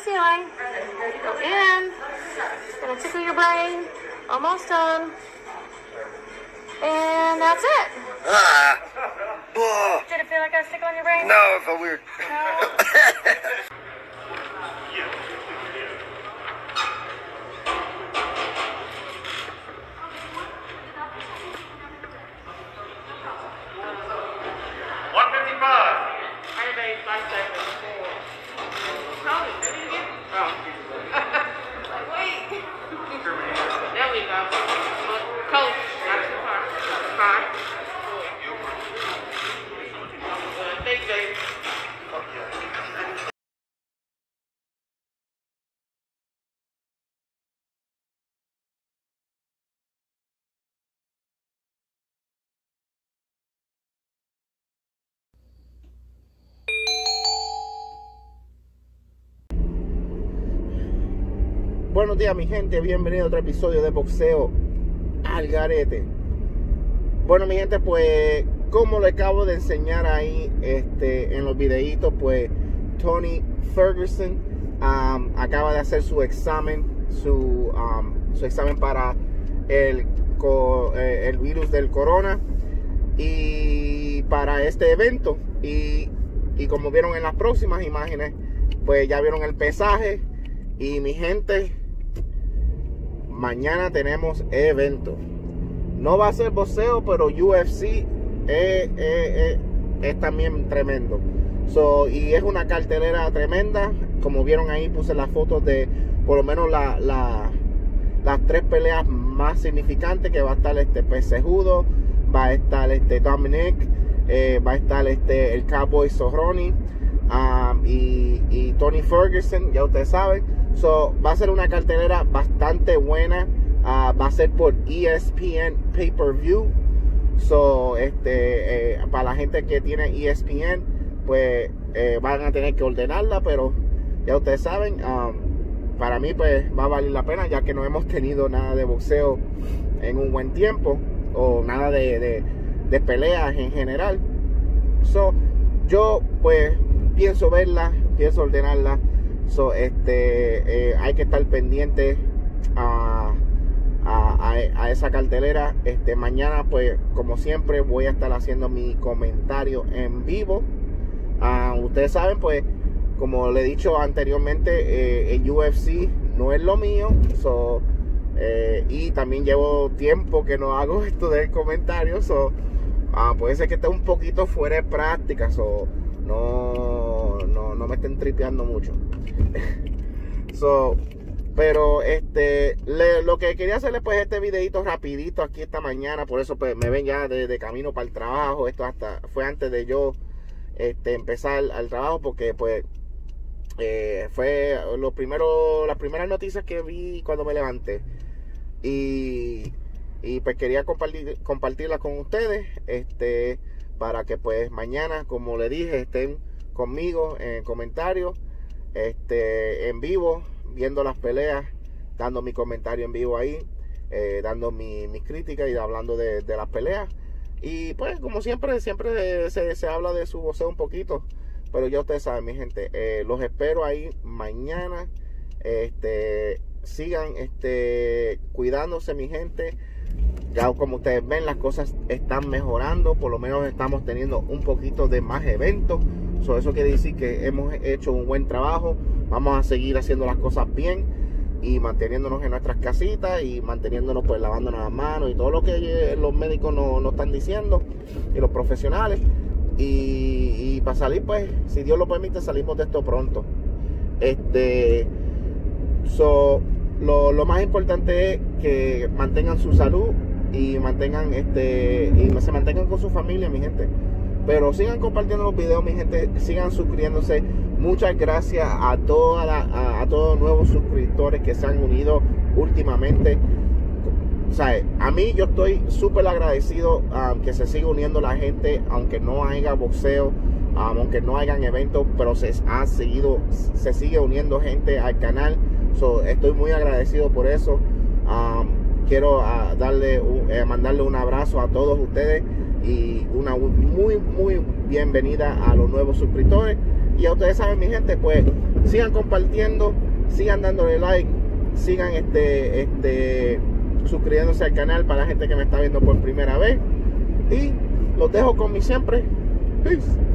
ceiling. Go in. Gonna tickle your brain. Almost done. And that's it. Did it feel like I was tickling your brain? No, it felt weird. No. Buenos días, mi gente, bienvenido a otro episodio de Boxeo al Garete. Bueno, mi gente, pues como le acabo de enseñar ahí en los videitos, pues Tony Ferguson acaba de hacer su examen, su examen para el virus del corona y para este evento, y como vieron en las próximas imágenes, pues ya vieron el pesaje. Y mi gente, mañana tenemos evento. No va a ser boxeo, pero UFC es también tremendo. Y es una cartelera tremenda. Como vieron ahí, puse las fotos de por lo menos las 3 peleas más significantes. Que va a estar Cejudo, va a estar Dominic, va a estar el Cowboy Cerrone, y Tony Ferguson, ya ustedes saben. Va a ser una cartelera bastante buena. Va a ser por ESPN Pay-Per-View. Para la gente que tiene ESPN, pues van a tener que ordenarla, pero ya ustedes saben, para mí pues va a valer la pena, ya que no hemos tenido nada de boxeo en un buen tiempo, o nada de peleas en general. Yo pues pienso verla, pienso ordenarla. Hay que estar pendiente a esa cartelera. Mañana, pues como siempre, voy a estar haciendo mi comentario en vivo. Ustedes saben, pues como le he dicho anteriormente, el UFC no es lo mío. Y también llevo tiempo que no hago esto del comentario. Puede ser que esté un poquito fuera de práctica. No me estén tripeando mucho. Pero lo que quería hacerles, pues, este videito rapidito aquí esta mañana. Por eso pues me ven ya de camino para el trabajo. Esto fue antes de yo empezar al trabajo, porque pues fue las primeras noticias que vi cuando me levanté, y pues quería compartirlas con ustedes, para que pues mañana, como le dije, estén conmigo en comentarios, en vivo, viendo las peleas, dando mi comentario en vivo ahí, dando mi crítica y hablando de las peleas. Y pues como siempre se habla de su boxeo un poquito, pero ya ustedes saben, mi gente, los espero ahí mañana. Sigan cuidándose, mi gente. Ya como ustedes ven, las cosas están mejorando. Por lo menos estamos teniendo un poquito de más eventos. Eso quiere decir que hemos hecho un buen trabajo. Vamos a seguir haciendo las cosas bien y manteniéndonos en nuestras casitas, y manteniéndonos pues lavándonos las manos y todo lo que los médicos nos están diciendo, y los profesionales. Y para salir, pues, si Dios lo permite, salimos de esto pronto. Lo más importante es que mantengan su salud y se mantengan con su familia, mi gente. Pero sigan compartiendo los videos, mi gente. Sigan suscribiéndose. Muchas gracias a todos los nuevos suscriptores que se han unido últimamente. O sea, a mí, yo estoy súper agradecido que se siga uniendo la gente, aunque no haya boxeo, aunque no hayan eventos, pero se sigue uniendo gente al canal. Estoy muy agradecido por eso. Quiero mandarle un abrazo a todos ustedes y una muy bienvenida a los nuevos suscriptores. Y ya ustedes saben, mi gente, pues sigan compartiendo, sigan dándole like, sigan suscribiéndose al canal para la gente que me está viendo por primera vez. Y los dejo con mi siempre. Peace.